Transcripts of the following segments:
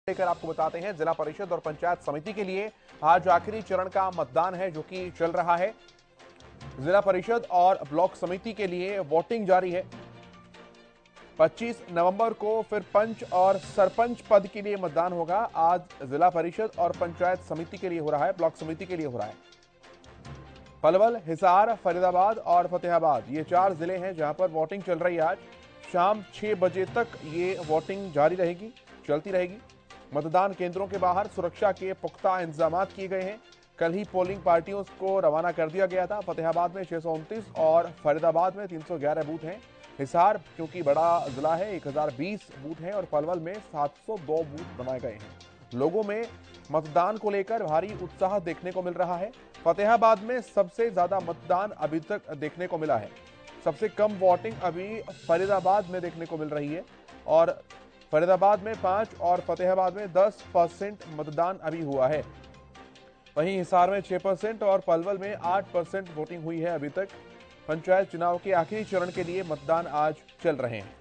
लेकर आपको बताते हैं। जिला परिषद और पंचायत समिति के लिए आज आखिरी चरण का मतदान है जो कि चल रहा है। जिला परिषद और ब्लॉक समिति के लिए वोटिंग जारी है। 25 नवंबर को फिर पंच और सरपंच पद के लिए मतदान होगा। आज जिला परिषद और पंचायत समिति के लिए हो रहा है, ब्लॉक समिति के लिए हो रहा है। पलवल, हिसार, फरीदाबाद और फतेहाबाद ये 4 जिले हैं जहां पर वोटिंग चल रही है। आज शाम 6 बजे तक ये वोटिंग जारी रहेगी, चलती रहेगी। मतदान केंद्रों के बाहर सुरक्षा के पुख्ता इंतजाम किए गए हैं। कल ही पोलिंग पार्टियों को रवाना कर दिया गया था। फतेहाबाद में 629 और फरीदाबाद में 311 बूथ हैं। हिसार क्योंकि बड़ा जिला है 1020 बूथ हैं और पलवल में 702 बूथ बनाए गए हैं। लोगों में मतदान को लेकर भारी उत्साह देखने को मिल रहा है। फतेहाबाद में सबसे ज्यादा मतदान अभी तक देखने को मिला है। सबसे कम वोटिंग अभी फरीदाबाद में देखने को मिल रही है और फरीदाबाद में 5 और फतेहाबाद में 10% मतदान अभी हुआ है। वहीं हिसार में 6% और पलवल में 8% वोटिंग हुई है अभी तक। पंचायत चुनाव के आखिरी चरण के लिए मतदान आज चल रहे हैं।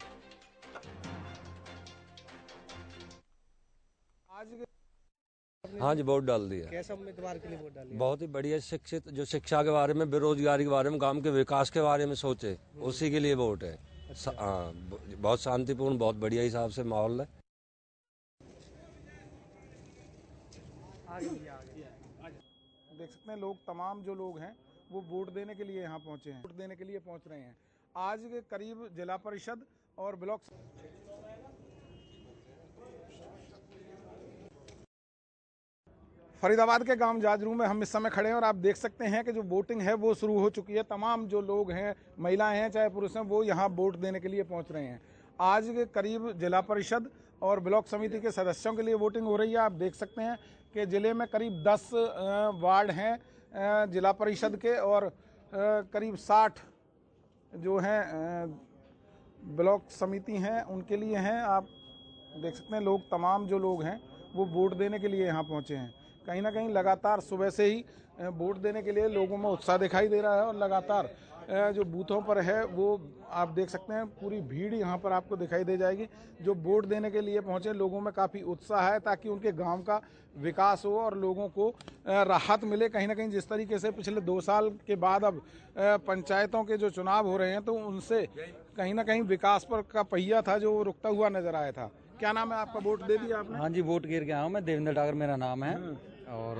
हाँ जी, वोट डाल दिया। कैसा उम्मीदवार के लिए वोट डालिए? बहुत ही बढ़िया, शिक्षित, जो शिक्षा के बारे में, बेरोजगारी के बारे में, गांव के विकास के बारे में सोचे, उसी के लिए वोट है। हाँ, बहुत शांतिपूर्ण, बहुत बढ़िया हिसाब से माहौल है। देख सकते हैं लोग, तमाम जो लोग हैं वो वोट देने के लिए यहाँ पहुँचे हैं, वोट देने के लिए पहुँच रहे हैं। आज के करीब जिला परिषद और ब्लॉक फरीदाबाद के गांव जाजरू में हम इस समय खड़े हैं और आप देख सकते हैं कि जो वोटिंग है वो शुरू हो चुकी है। तमाम जो लोग हैं, महिलाएं हैं चाहे पुरुष हैं, वो यहाँ वोट देने के लिए पहुँच रहे हैं। आज के करीब जिला परिषद और ब्लॉक समिति के सदस्यों के लिए वोटिंग हो रही है। आप देख सकते हैं कि जिले में करीब 10 वार्ड हैं जिला परिषद के और करीब 60 जो हैं ब्लॉक समिति हैं उनके लिए हैं। आप देख सकते हैं लोग, तमाम जो लोग हैं वो वोट देने के लिए यहाँ पहुँचे हैं। कहीं ना कहीं लगातार सुबह से ही वोट देने के लिए लोगों में उत्साह दिखाई दे रहा है और लगातार जो बूथों पर है वो आप देख सकते हैं पूरी भीड़ यहाँ पर आपको दिखाई दे जाएगी। जो वोट देने के लिए पहुँचे लोगों में काफ़ी उत्साह है ताकि उनके गांव का विकास हो और लोगों को राहत मिले। कहीं ना कहीं जिस तरीके से पिछले 2 साल के बाद अब पंचायतों के जो चुनाव हो रहे हैं तो उनसे कहीं ना कहीं विकास पर का पहिया था जो रुकता हुआ नजर आया था। क्या नाम है आपका? वोट दे दिया आपने? हाँ जी, वोट गिर गया हूँ मैं। देवेंद्र डागर मेरा नाम है और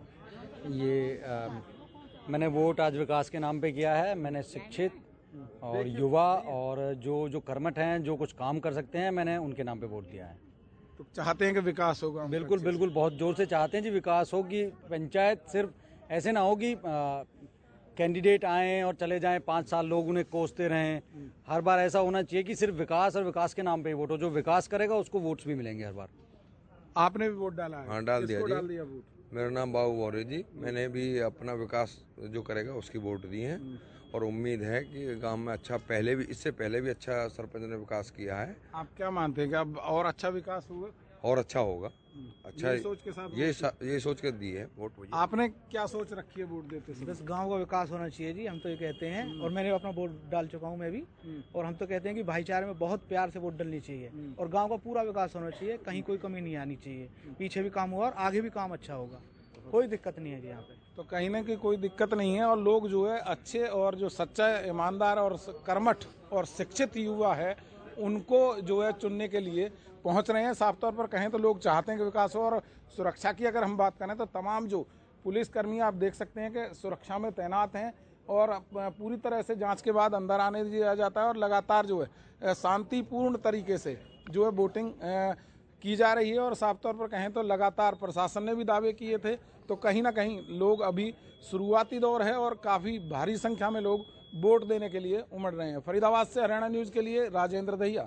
ये मैंने वोट आज विकास के नाम पे किया है। मैंने शिक्षित और युवा और जो कर्मठ हैं, जो कुछ काम कर सकते हैं, मैंने उनके नाम पे वोट दिया है। तो चाहते हैं कि विकास होगा? बिल्कुल बिल्कुल, बहुत जोर से चाहते हैं जी विकास हो। कि पंचायत सिर्फ ऐसे ना हो कि कैंडिडेट आए और चले जाएं, 5 साल लोग उन्हें कोसते रहें। हर बार ऐसा होना चाहिए कि सिर्फ विकास और विकास के नाम पे ही वोट हो। जो विकास करेगा उसको वोट्स भी मिलेंगे हर बार। आपने भी वोट डाला है? हाँ, डाल दिया जी। डाल दिया वोट? मेरा नाम बाबू मौर्य जी। मैंने भी अपना विकास जो करेगा उसकी वोट दी है और उम्मीद है कि गांव में अच्छा, पहले भी, इससे पहले भी अच्छा सरपंच ने विकास किया है। आप क्या मानते हैं कि अब और अच्छा विकास हुआ और अच्छा होगा? अच्छा, ये सोच के साथ ये सोच के दी है वोट मुझे। आपने क्या सोच रखी है वोट देते समय? बस गांव का विकास होना चाहिए जी, हम तो ये कहते हैं। और मैंने अपना वोट डाल चुका हूं मैं भी। और हम तो कहते हैं कि भाईचारे में बहुत प्यार से वोट डालनी चाहिए और गांव का पूरा विकास होना चाहिए, कहीं कोई कमी नहीं आनी चाहिए। पीछे भी काम हुआ और आगे भी काम अच्छा होगा, कोई दिक्कत नहीं है जी यहाँ पे। तो कहीं ना कहीं कोई दिक्कत नहीं है और लोग जो है अच्छे और जो सच्चा, ईमानदार और कर्मठ और शिक्षित युवा है उनको जो है चुनने के लिए पहुंच रहे हैं। साफ तौर पर कहें तो लोग चाहते हैं कि विकास हो। और सुरक्षा की अगर हम बात करें तो तमाम जो पुलिसकर्मी आप देख सकते हैं कि सुरक्षा में तैनात हैं और पूरी तरह से जांच के बाद अंदर आने दिया जाता है और लगातार जो है शांतिपूर्ण तरीके से जो है वोटिंग की जा रही है। और साफ तौर पर कहें तो लगातार प्रशासन ने भी दावे किए थे, तो कहीं ना कहीं लोग अभी शुरुआती दौर है और काफ़ी भारी संख्या में लोग वोट देने के लिए उमड़ रहे हैं। फरीदाबाद से हरियाणा न्यूज़ के लिए राजेंद्र दहिया।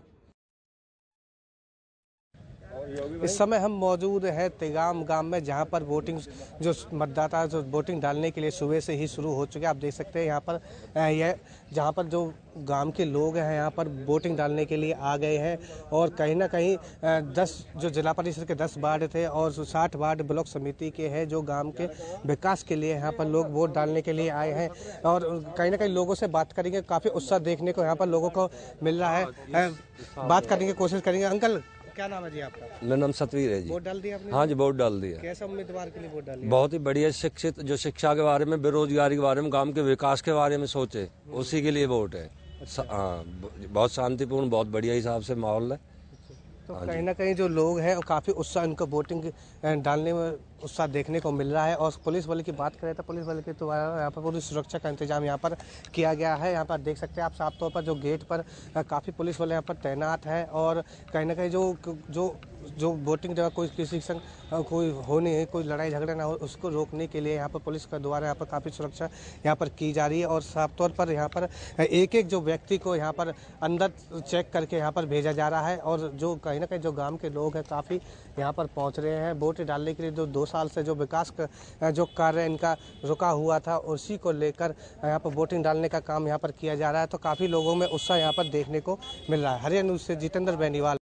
इस समय हम मौजूद हैं तिगाम गांव में, जहां पर वोटिंग जो मतदाता जो वोटिंग डालने के लिए सुबह से ही शुरू हो चुके हैं। आप देख सकते हैं यहाँ पर जहां पर जो गांव के लोग हैं यहाँ पर वोटिंग डालने के लिए आ गए हैं। और कहीं ना कहीं 10 जो जिला परिषद के 10 वार्ड थे और 60 वार्ड ब्लॉक समिति के हैं जो गांव के विकास के लिए यहाँ पर लोग वोट डालने के लिए आए हैं। और कहीं ना कहीं लोगों से बात करेंगे, काफ़ी उत्साह देखने को यहाँ पर लोगों को मिल रहा है। बात करने की कोशिश करेंगे। अंकल, क्या नाम है जी आपका? मेरा नाम सतवीर है जी। वोट डाल दिया आपने? हाँ जी, वोट डाल दिया। कैसा उम्मीदवार के लिए वोट डालिए? बहुत ही बढ़िया, शिक्षित, जो शिक्षा के बारे में, बेरोजगारी के बारे में, गांव के विकास के बारे में सोचे, उसी के लिए वोट है। हाँ, बहुत शांतिपूर्ण, बहुत बढ़िया हिसाब से माहौल है। तो कहीं ना कहीं जो लोग हैं काफ़ी उत्साह इनको वोटिंग डालने में उत्साह देखने को मिल रहा है। और पुलिस बल की बात करें तो पुलिस बल के द्वारा यहाँ पर पूरी सुरक्षा का इंतजाम यहाँ पर किया गया है। यहाँ पर देख सकते हैं आप साफ तौर पर जो गेट पर काफ़ी पुलिस बल यहाँ पर तैनात है। और कहीं ना कहीं जो वोटिंग जगह कोई किसी संग कोई हो नहीं, कोई लड़ाई झगड़ा ना हो, उसको रोकने के लिए यहाँ पर पुलिस के द्वारा यहाँ पर काफ़ी सुरक्षा यहाँ पर की जा रही है। और साफ तौर पर यहाँ पर एक एक जो व्यक्ति को यहाँ पर अंदर चेक करके यहाँ पर भेजा जा रहा है। और जो कहीं ना कहीं जो गांव के लोग हैं काफ़ी यहाँ पर पहुँच रहे हैं वोट डालने के लिए। जो 2 साल से जो विकास जो कार्य इनका रुका हुआ था, उसी को लेकर यहाँ पर वोटिंग डालने का काम यहाँ पर किया जा रहा है। तो काफ़ी लोगों में उत्साह यहाँ पर देखने को मिल रहा है। हरियाणा न्यूज़ से जितेंद्र बेनीवाल।